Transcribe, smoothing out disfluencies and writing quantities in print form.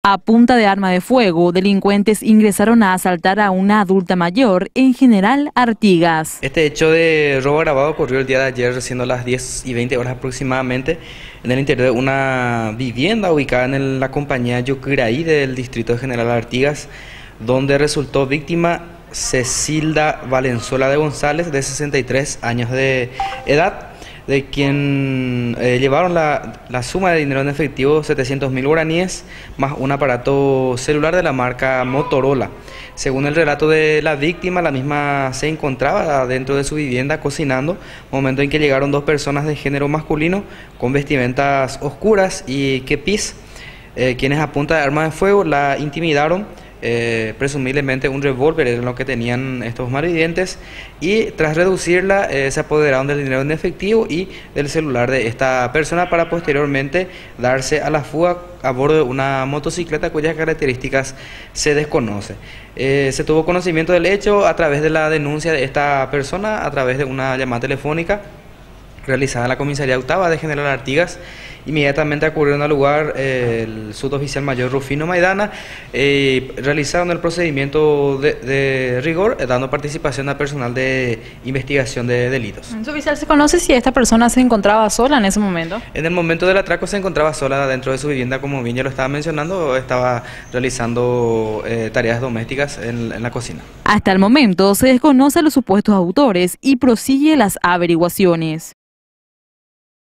A punta de arma de fuego, delincuentes ingresaron a asaltar a una adulta mayor en General Artigas. Este hecho de robo agravado ocurrió el día de ayer, siendo las 10:20 horas aproximadamente, en el interior de una vivienda ubicada en la compañía Yucuraí del distrito de General Artigas, donde resultó víctima Cecilda Valenzuela de González, de 63 años de edad, de quien llevaron la suma de dinero en efectivo, 700.000 guaraníes, más un aparato celular de la marca Motorola. Según el relato de la víctima, la misma se encontraba dentro de su vivienda cocinando, momento en que llegaron dos personas de género masculino con vestimentas oscuras y kepis, quienes a punta de arma de fuego la intimidaron. Presumiblemente un revólver era lo que tenían estos malvivientes, y tras reducirla se apoderaron del dinero en efectivo y del celular de esta persona para posteriormente darse a la fuga a bordo de una motocicleta cuyas características se desconocen. Se tuvo conocimiento del hecho a través de la denuncia de esta persona, a través de una llamada telefónica realizada en la comisaría octava de General Artigas. Inmediatamente acudieron al lugar el suboficial mayor Rufino Maidana, realizaron el procedimiento de rigor, dando participación a personal de investigación de delitos. Suboficial, ¿se conoce si esta persona se encontraba sola en ese momento? En el momento del atraco se encontraba sola dentro de su vivienda, como bien ya lo estaba mencionando, estaba realizando tareas domésticas en la cocina. Hasta el momento se desconocen los supuestos autores y prosigue las averiguaciones.